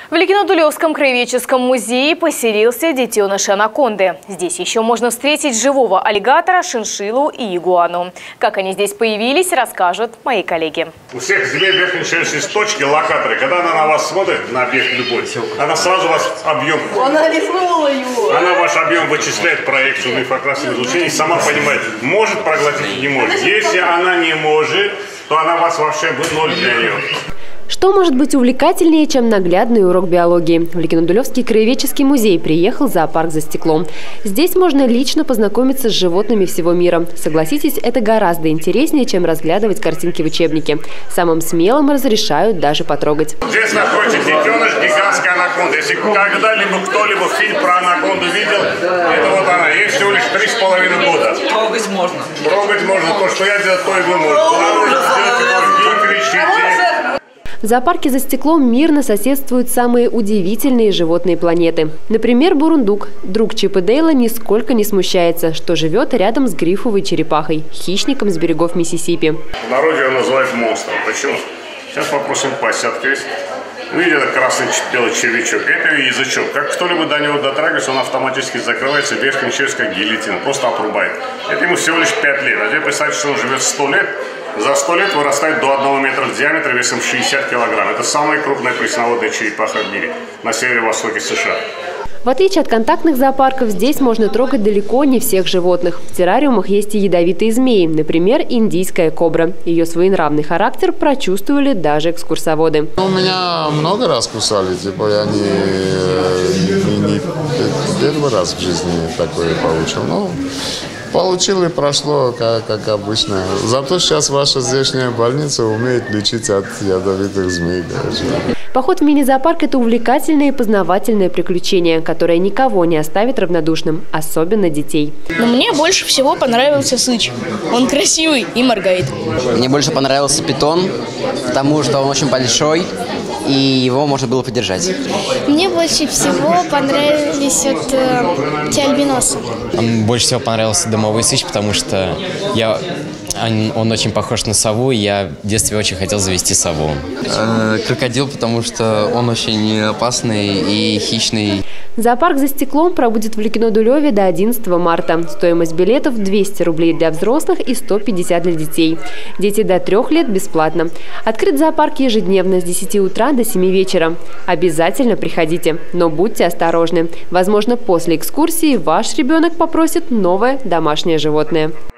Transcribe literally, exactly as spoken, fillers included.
В Ликино-Дулевском краеведческом музее поселился детеныш анаконды. Здесь еще можно встретить живого аллигатора, шиншиллу и игуану. Как они здесь появились, расскажут мои коллеги. У всех змей верхней челюсти точки, локаторы. Когда она на вас смотрит, на объект любой, она сразу вас объем... Она рисовала его. Она ваш объем вычисляет проекцию на инфракрасном излучении, сама понимает, может проглотить или не может. Если она не может, то она вас вообще будет ноль для нее. Что может быть увлекательнее, чем наглядный урок биологии? В Ликино-Дулевский краеведческий музей приехал зоопарк «За стеклом». Здесь можно лично познакомиться с животными всего мира. Согласитесь, это гораздо интереснее, чем разглядывать картинки в учебнике. Самым смелым разрешают даже потрогать. Здесь находится детеныш гигантской анаконды. Если когда-либо кто-либо фильм про анаконду видел, это вот она. Ей всего лишь три с половиной года. Трогать можно. Трогать можно. То, что я делаю, то и вы можете. Главное, сделать его, не кричите. В зоопарке «За стеклом» мирно соседствуют самые удивительные животные планеты. Например, бурундук. Друг Чип и Дейла нисколько не смущается, что живет рядом с грифовой черепахой, хищником с берегов Миссисипи. В народе его называют монстром. Почему? Сейчас попросим пасть открыть. Видите, это красный белый червячок. Это язычок. Как кто-либо до него дотрагивается, он автоматически закрывается, верхняя челюсть как гильотина, просто отрубает. Это ему всего лишь пять лет. А теперь представьте, что он живет сто лет. За сто лет вырастает до одного метра в диаметре весом шестьдесят килограмм. Это самая крупная пресноводная черепаха в мире на северо-востоке США. В отличие от контактных зоопарков, здесь можно трогать далеко не всех животных. В террариумах есть и ядовитые змеи, например, индийская кобра. Ее своенравный характер прочувствовали даже экскурсоводы. У меня много раз кусали, типа я не, не, не первый раз в жизни такое получил. Но получил и прошло, как, как обычно. Зато сейчас ваша здешняя больница умеет лечить от ядовитых змей. Конечно. Поход в мини-зоопарк – это увлекательное и познавательное приключение, которое никого не оставит равнодушным, особенно детей. Но мне больше всего понравился сыч. Он красивый и моргает. Мне больше понравился питон, потому что он очень большой, и его можно было подержать. Мне больше всего понравились вот, э, те альбиносы. Больше всего понравился домовой сыч, потому что я... Он, он очень похож на сову, и я в детстве очень хотел завести сову. Э, крокодил, потому что он очень опасный и хищный. Зоопарк «За стеклом» пробудет в Ликино-Дулеве до одиннадцатого марта. Стоимость билетов – двести рублей для взрослых и сто пятьдесят для детей. Дети до трех лет бесплатно. Открыт зоопарк ежедневно с десяти утра до семи вечера. Обязательно приходите, но будьте осторожны. Возможно, после экскурсии ваш ребенок попросит новое домашнее животное.